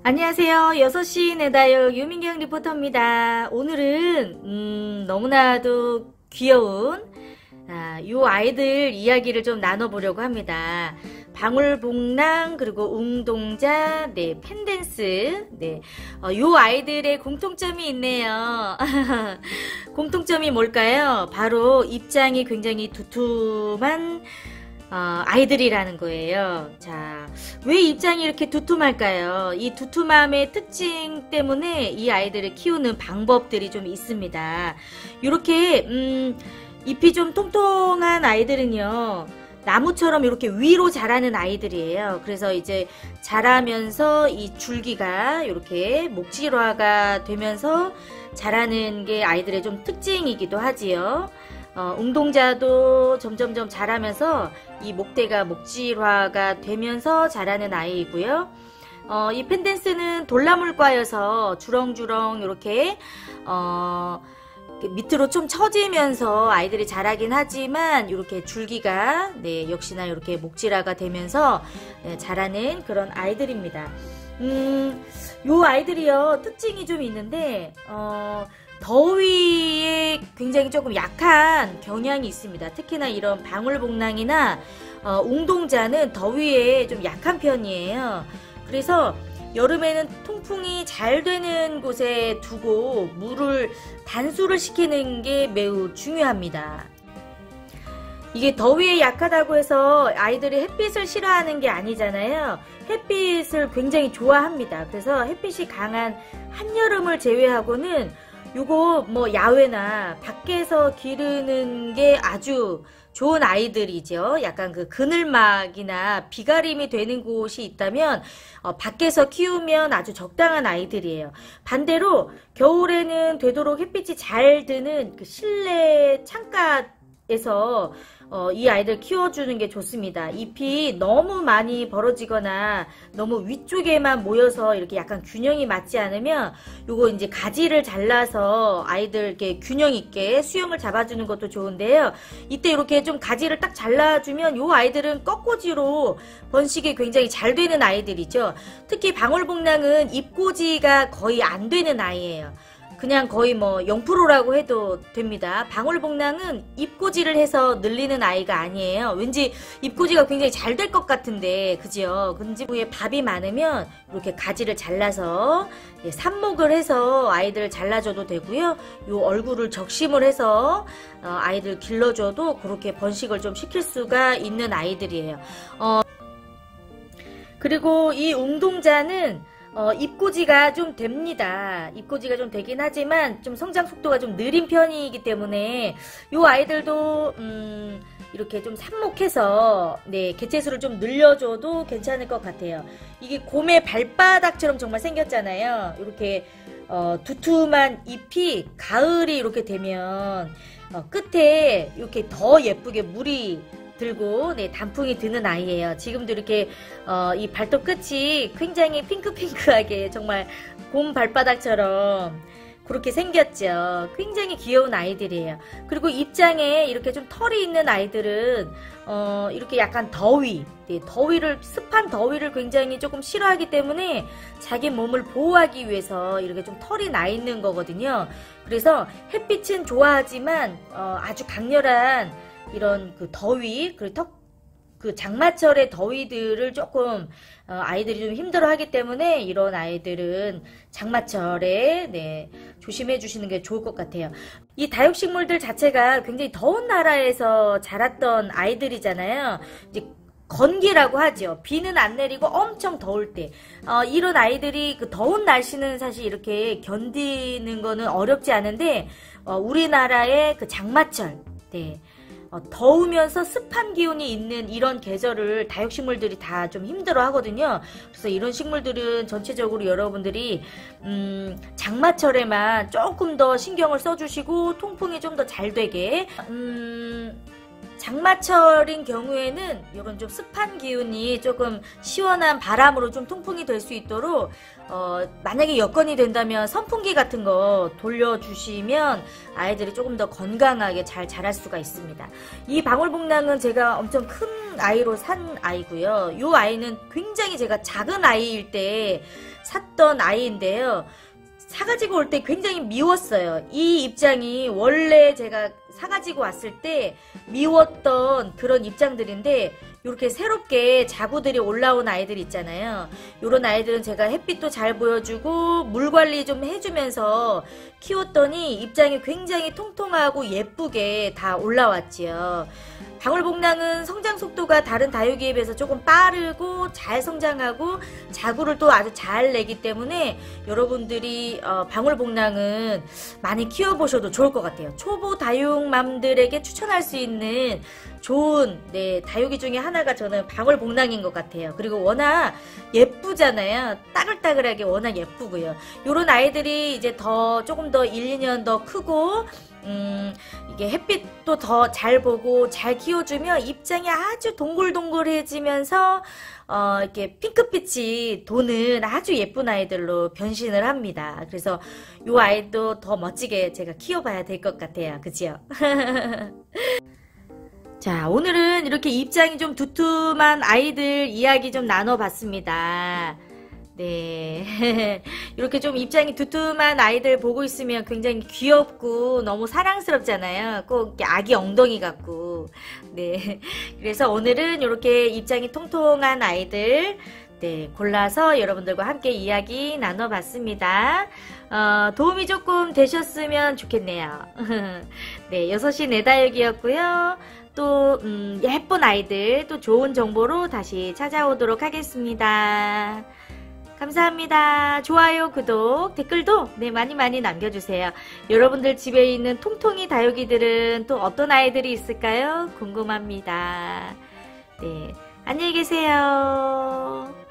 안녕하세요. 6시 내다요 유민경 리포터입니다. 오늘은 너무나도 귀여운 요 아이들 이야기를 좀 나눠보려고 합니다. 방울복랑 그리고 웅동자, 펜댄스, 요 아이들의 공통점이 있네요. 공통점이 뭘까요? 바로 입장이 굉장히 두툼한 아이들이라는 거예요. 자, 왜 입장이 이렇게 두툼할까요? 이 두툼함의 특징 때문에 이 아이들을 키우는 방법들이 좀 있습니다. 이렇게 잎이 좀 통통한 아이들은요, 나무처럼 이렇게 위로 자라는 아이들이에요. 그래서 이제 자라면서 이 줄기가 이렇게 목질화가 되면서 자라는 게 아이들의 좀 특징이기도 하지요. 웅동자도 점점점 자라면서 이 목대가 목질화가 되면서 자라는 아이이고요. 이 펜댄스는 돌나물과여서 주렁주렁 이렇게 밑으로 좀 처지면서 아이들이 자라긴 하지만 이렇게 줄기가 역시나 이렇게 목질화가 되면서 자라는 그런 아이들입니다. 요 아이들이요, 특징이 좀 있는데 더위에 굉장히 조금 약한 경향이 있습니다. 특히나 이런 방울복랑이나 웅동자는 더위에 좀 약한 편이에요. 그래서 여름에는 통풍이 잘 되는 곳에 두고 물을 단수를 시키는 게 매우 중요합니다. 이게 더위에 약하다고 해서 아이들이 햇빛을 싫어하는 게 아니잖아요. 햇빛을 굉장히 좋아합니다. 그래서 햇빛이 강한 한여름을 제외하고는 요거 야외나 밖에서 기르는 게 아주 좋은 아이들이죠. 약간 그 그늘막이나 비가림이 되는 곳이 있다면 밖에서 키우면 아주 적당한 아이들이에요. 반대로 겨울에는 되도록 햇빛이 잘 드는 그 실내 창가에서 이 아이들 키워주는 게 좋습니다. 잎이 너무 많이 벌어지거나 너무 위쪽에만 모여서 이렇게 약간 균형이 맞지 않으면 요거 이제 가지를 잘라서 아이들 이렇게 균형 있게 수영을 잡아주는 것도 좋은데요. 이때 이렇게 좀 가지를 딱 잘라주면 요 아이들은 꺾꽂이로 번식이 굉장히 잘 되는 아이들이죠. 특히 방울복랑은 잎꽂이가 거의 안 되는 아이예요. 그냥 거의 0%라고 해도 됩니다. 방울복랑은 잎꽂이를 해서 늘리는 아이가 아니에요. 왠지 잎꽂이가 굉장히 잘 될 것 같은데, 그죠? 근지 후에 밥이 많으면 이렇게 가지를 잘라서 삽목을 해서 아이들 잘라줘도 되고요. 요 얼굴을 적심을 해서 아이들 길러줘도 그렇게 번식을 좀 시킬 수가 있는 아이들이에요. 그리고 이 웅동자는 잎꽂이가 좀 됩니다. 잎꽂이가 좀 되긴 하지만 좀 성장 속도가 좀 느린 편이기 때문에 요 아이들도 이렇게 좀 삽목해서 개체수를 좀 늘려줘도 괜찮을 것 같아요. 이게 곰의 발바닥처럼 정말 생겼잖아요. 이렇게 두툼한 잎이 가을이 이렇게 되면 끝에 이렇게 더 예쁘게 물이 들고 단풍이 드는 아이예요. 지금도 이렇게 이 발톱 끝이 굉장히 핑크핑크하게 정말 곰 발바닥처럼 그렇게 생겼죠. 굉장히 귀여운 아이들이에요. 그리고 입장에 이렇게 좀 털이 있는 아이들은 이렇게 약간 더위를 습한 더위를 굉장히 조금 싫어하기 때문에 자기 몸을 보호하기 위해서 이렇게 좀 털이 나 있는 거거든요. 그래서 햇빛은 좋아하지만 아주 강렬한 이런 그 더위, 그 장마철의 더위들을 조금 아이들이 좀 힘들어하기 때문에 이런 아이들은 장마철에 조심해 주시는 게 좋을 것 같아요. 이 다육식물들 자체가 굉장히 더운 나라에서 자랐던 아이들이잖아요. 이제 건기라고 하죠. 비는 안 내리고 엄청 더울 때 이런 아이들이 그 더운 날씨는 사실 이렇게 견디는 거는 어렵지 않은데 우리나라의 그 장마철 더우면서 습한 기운이 있는 이런 계절을 다육식물들이 다 좀 힘들어 하거든요. 그래서 이런 식물들은 전체적으로 여러분들이 장마철에만 조금 더 신경을 써주시고 통풍이 좀 더 잘 되게 장마철인 경우에는 이런 좀 습한 기운이 조금 시원한 바람으로 좀 통풍이 될 수 있도록 만약에 여건이 된다면 선풍기 같은 거 돌려주시면 아이들이 조금 더 건강하게 잘 자랄 수가 있습니다. 이 방울복랑은 제가 엄청 큰 아이로 산 아이고요. 이 아이는 굉장히 제가 작은 아이일 때 샀던 아이인데요. 사가지고 올 때 굉장히 미웠어요. 이 입장이 원래 제가 사가지고 왔을 때 미웠던 그런 입장들인데 이렇게 새롭게 자구들이 올라온 아이들 있잖아요. 이런 아이들은 제가 햇빛도 잘 보여주고 물 관리 좀 해주면서 키웠더니 입장이 굉장히 통통하고 예쁘게 다 올라왔지요. 방울복랑은 성장 속도가 다른 다육이에 비해서 조금 빠르고 잘 성장하고 자구를 또 아주 잘 내기 때문에 여러분들이 방울복랑은 많이 키워보셔도 좋을 것 같아요. 초보 다육맘들에게 추천할 수 있는 좋은 다육이 중에 하나가 저는 방울복랑인 것 같아요. 그리고 워낙 예쁘잖아요. 따글따글하게 워낙 예쁘고요. 요런 아이들이 이제 조금 더 1, 2년 더 크고 이게 햇빛도 더 잘 보고 잘 키워주면 입장이 아주 동글동글해지면서 이렇게 핑크빛이 도는 아주 예쁜 아이들로 변신을 합니다. 그래서 요 아이도 더 멋지게 제가 키워봐야 될 것 같아요. 그죠? 자, 오늘은 이렇게 입장이 좀 두툼한 아이들 이야기 좀 나눠봤습니다. 네. 이렇게 좀 입장이 두툼한 아이들 보고 있으면 굉장히 귀엽고 너무 사랑스럽잖아요. 꼭 아기 엉덩이 같고. 네. 그래서 오늘은 이렇게 입장이 통통한 아이들 골라서 여러분들과 함께 이야기 나눠봤습니다. 도움이 조금 되셨으면 좋겠네요. 네, 6시 내다육이었고요. 또 예쁜 아이들 또 좋은 정보로 다시 찾아오도록 하겠습니다. 감사합니다. 좋아요, 구독, 댓글도 많이 남겨주세요. 여러분들 집에 있는 통통이 다육이들은 또 어떤 아이들이 있을까요? 궁금합니다. 네, 안녕히 계세요.